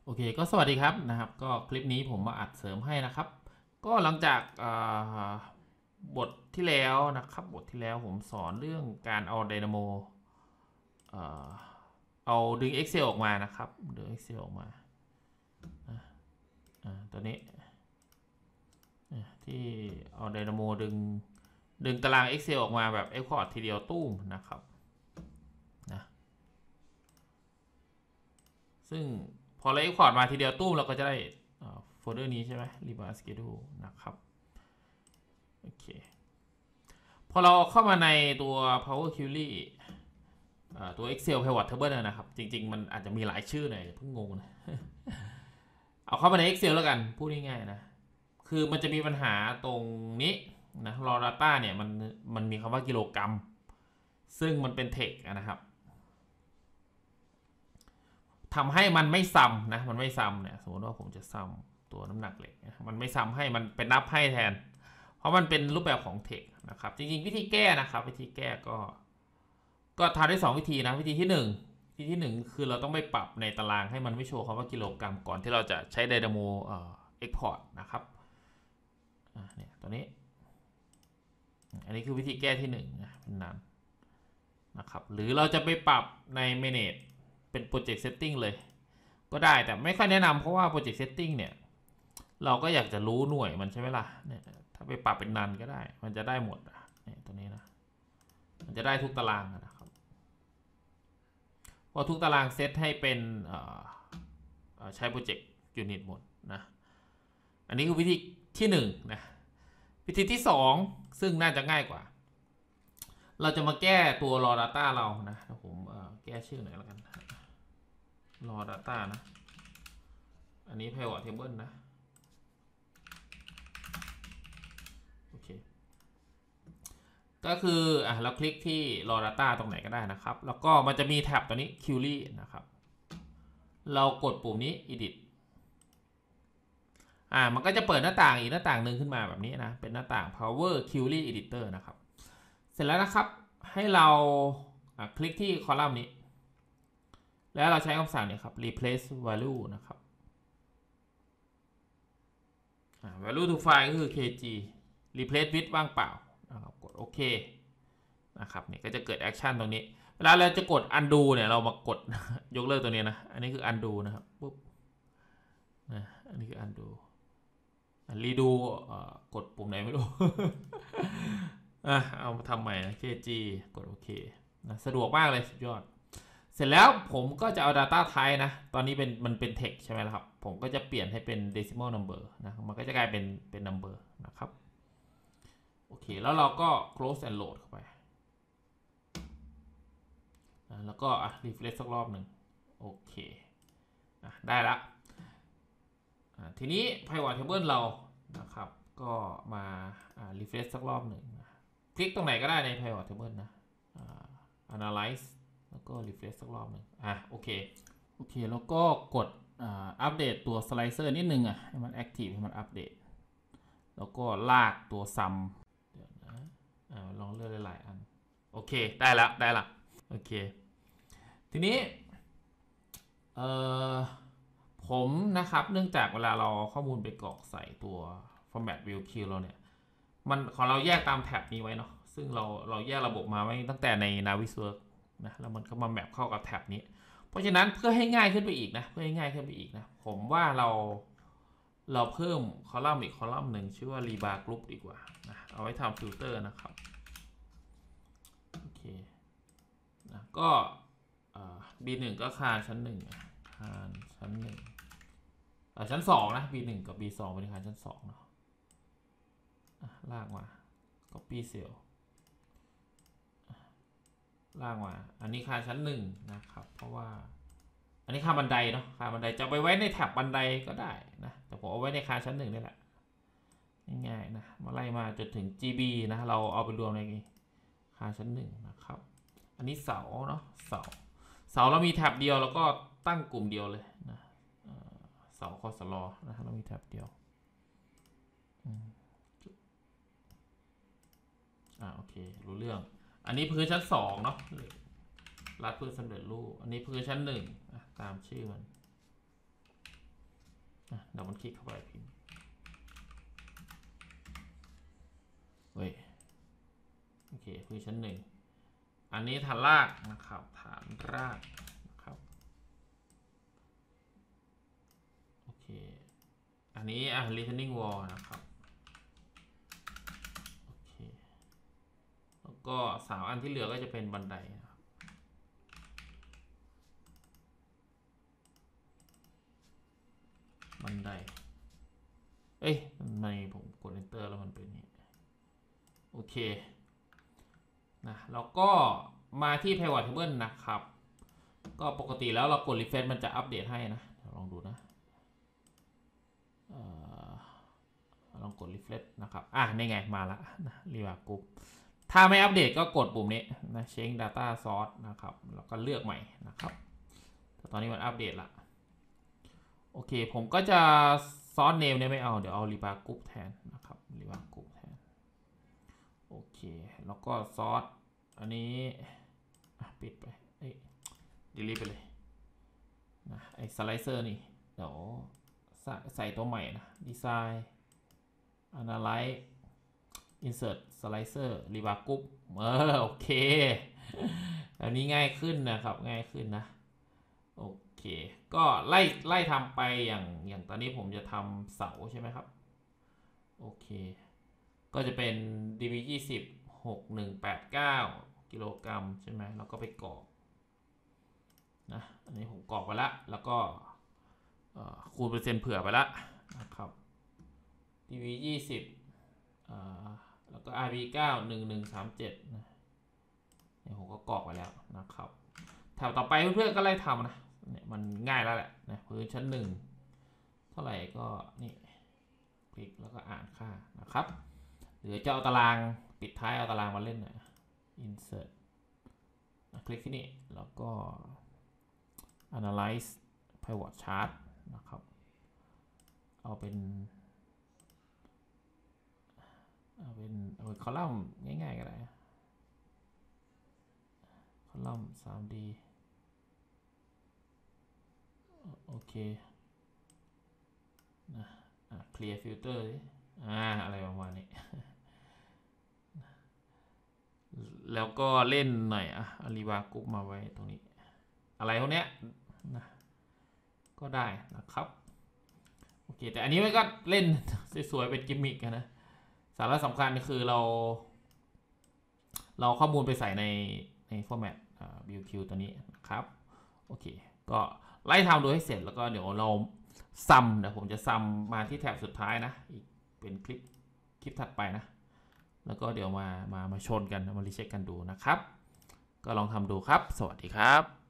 โอเคก็สวัสดีครับนะครับก็คลิปนี้ผมมาอัดเสริมให้นะครับก็หลังจากบทที่แล้วนะครับบทที่แล้วผมสอนเรื่องการเอา Dynamo เอาดึง Excel ออกมานะครับดึง Excel ออกมาตัวนี้ที่เอา Dynamo ดึงตาราง Excel ออกมาแบบ Export ทีเดียวตู้มนะครับนะซึ่งพอเรา Export มาทีเดียวตู้มเราก็จะได้โฟลเดอร์นี้ใช่ไหม Rebar Schedule นะครับโอเคพอเราเข้ามาในตัว Power Query ตัว Excel Pivot Table นะครับจริงๆมันอาจจะมีหลายชื่อหน่อยเพิ่งงงนะเอาเข้ามาใน Excel แล้วกันพูดง่ายๆนะคือมันจะมีปัญหาตรงนี้นะ raw data เนี่ยมันมีคำว่ากิโลกรัมซึ่งมันเป็น text นะครับทำให้มันไม่ซ้ำนะมันไม่ซ้ำเนี่ยสมมติว่าผมจะซ้ำตัวน้ำหนักเหล็กมันไม่ซ้ำให้มันเป็นนับให้แทนเพราะมันเป็นรูปแบบของ text นะครับจริงๆวิธีแก้นะครับวิธีแก้ก็ทำได้2วิธีนะวิธีที่1คือเราต้องไปปรับในตารางให้มันไม่โชว์คำว่ากิโลกรัมก่อนที่เราจะใช้ Dynamo Export นะครับเนี่ยตัวนี้อันนี้คือวิธีแก้ที่1นะเป็นนั้นนะครับหรือเราจะไปปรับใน Manage เป็น Project Setting เลยก็ได้แต่ไม่ค่อยแนะนำเพราะว่า Project Setting เนี่ยเราก็อยากจะรู้หน่วยมันใช่ไหมล่ะเนี่ยถ้าไปปรับเป็นนันก็ได้มันจะได้หมดเนี่ยตัวนี้นะมันจะได้ทุกตารางนะครับพอทุกตารางเซตให้เป็นใช้ Project Unit หมดนะอันนี้คือวิธีที่1นะวิธีที่2ซึ่งน่าจะง่ายกว่าเราจะมาแก้ตัว raw data เรานะผมแก้ชื่อหน่อยแล้วกัน raw data นะอันนี้ pivot table นะโอเคก็คือเราคลิกที่ raw data ตรงไหนก็ได้นะครับแล้วก็มันจะมีแท็บตัวนี้ query นะครับเรากดปุ่มนี้ edit มันก็จะเปิดหน้าต่างอีกหน้าต่างหนึ่งขึ้นมาแบบนี้นะเป็นหน้าต่าง power query editor นะครับเสร็จแล้วนะครับให้เราคลิกที่คอลัมน์นี้แล้วเราใช้คำสั่งเนี่ยครับ replace value นะครับ value to file ก็คือ kg replace with ว่างเปล่านะครับกดโอเคนะครับเนี่ยก็จะเกิดแอคชั่นตรงนี้เวลาเราจะกด undo เนี่ยเรามากดยกเลิกตัวนี้นะอันนี้คือ undo นะครับปุ๊บนะอันนี้คือ undo redo กดปุ่มไหนไม่รู้ เอามาทำใหม่นะ kg กดโอเคนะสะดวกมากเลยสุดยอดเสร็จแล้วผมก็จะเอา data type นะตอนนี้มันเป็น text ใช่ไหมล่ะครับผมก็จะเปลี่ยนให้เป็น decimal number นะมันก็จะกลายเป็น number นะครับโอเคแล้วเราก็ close and load เข้าไปแล้วก็ refresh สักรอบหนึ่งโอเคได้ละทีนี้ pivot table เรานะครับก็มา refresh สักรอบหนึ่งคลิกตรงไหนก็ได้ใน pivot table นะanalyze แล้วก็ refresh สักรอบหนึ่งโอเคแล้วก็กดอัปเดตตัว slicer นิดนึงให้มัน active ให้มันอัปเดตแล้วก็ลากตัว sum เดี๋ยวนะลองเลือกหลายอันโอเคได้ละโอเคทีนี้ผมนะครับเนื่องจากเวลาเราข้อมูลไปกรอกใส่ตัว format view q เราเนี่ยมันของเราแยกตามแท็บนี้ไว้เนาะซึ่งเราแยกระบบมาไว้ตั้งแต่ใน Navisworks นะแล้วมันก็มาแมปเข้ากับแท็บนี้เพราะฉะนั้นเพื่อให้ง่ายขึ้นไปอีกนะผมว่าเราเพิ่มคอลัมน์อีกคอลัมน์หนึ่งชื่อว่า rebar group ดีกว่านะเอาไว้ทำฟิลเตอร์นะครับโอเคนะก็B1 ก็คานชั้น1คานชั้น1ชั้น2นะ B1 กับ B2 เป็นคานชั้น2เนาะลากมา copy cell ลากมาอันนี้คานชั้น1นะครับเพราะว่าอันนี้คานบันไดเนาะคานบันไดจะไปไว้ในแถบบันไดก็ได้นะแต่ผมเอาไว้ในคานชั้น1นี่แหละง่ายๆนะมาไล่มาจนถึง GB นะเราเอาไปรวมในคานชั้น1นะครับอันนี้เสาเนาะเสาเรามีแท็บเดียวแล้วก็ตั้งกลุ่มเดียวเลยนะเสาคอสลอนะเรามีแท็บเดียวโอเครู้เรื่องอันนี้พื้นชั้น2เนาะรัดพื้นสำเร็จรูปอันนี้พื้นชั้น1ตามชื่อมันดับเบิลคลิกเข้าไปพิมพ์เฮ้ยโอเคพื้นชั้นหนึ่งอันนี้ฐานรากนะครับฐานรากนะครับโอเคอันนี้retaining wall นะครับโอเคแล้วก็3 อันที่เหลือก็จะเป็นบันไดนะครับบันไดเอ้ยทำไมผมกด enter แล้วมันเป็นอย่างนี้โอเคนะแล้วก็มาที่ pivot table นะครับก็ปกติแล้วเรากด refresh มันจะอัปเดตให้นะลองดูนะลองกด refresh นะครับนี่ไงมาละนะ Riva Group ถ้าไม่อัปเดตก็กดปุ่มนี้นะ change data source นะครับแล้วก็เลือกใหม่นะครับแต่ตอนนี้มันอัปเดตละโอเคผมก็จะ source name เนี่ยไม่เอาเดี๋ยวเอา Riva Group แทนนะครับ Riva Group แทนโอเคแล้วก็ source อันนี้ปิดไปdelete ไปเลยนะไอ้ slicer นี่เดี๋ยวใส่ตัวใหม่นะ design analyze insert slicer Riva Group โอเคอันนี้ง่ายขึ้นนะครับง่ายขึ้นนะโอเคก็ไล่ทำไปอย่างตอนนี้ผมจะทำเสาใช่ไหมครับโอเคก็จะเป็น db 20 6189กิโลกรัมใช่ไหมแล้วก็ไปกรอกนะอันนี้ผมกรอกไปแล้วแล้วก็คูณเปอร์เซ็นต์เผื่อไปแล้วนะครับ dv 20แล้วก็ rb 9 1137นะนี่ผมก็กรอกไปแล้วนะครับแถวต่อไปเพื่อนๆก็ไล่ทำนะเนี่ยมันง่ายแล้วแหละนะพื้นชั้น1เท่าไหร่ก็นี่คลิกแล้วก็อ่านค่านะครับหรือจะเอาตารางปิดท้ายเอาตารางมาเล่นนะ insert คลิกที่นี่แล้วก็ analyze pivot chart นะครับเอาเป็นคอลัมน์ง่ายๆก็ได้คอลัมน์ 3D โอเคนะclear filter อะไรประมาณนี้แล้วก็เล่นหน่อยRiva Groupมาไว้ตรงนี้อะไรพวกเนี้ยนะก็ได้นะครับโอเคแต่อันนี้มันก็เล่นสวยๆเป็นกิมมิคนะสาระสำคัญคือเราข้อมูลไปใส่ใน format BQ ตัวนี้นะครับโอเคก็ไล่ทำดูให้เสร็จแล้วก็เดี๋ยวเราซัมเดี๋ยวผมจะซัมมาที่แท็บสุดท้ายนะอีกเป็นคลิปถัดไปนะแล้วก็เดี๋ยวมาชนกันมารีเช็คกันดูนะครับก็ลองทำดูครับสวัสดีครับ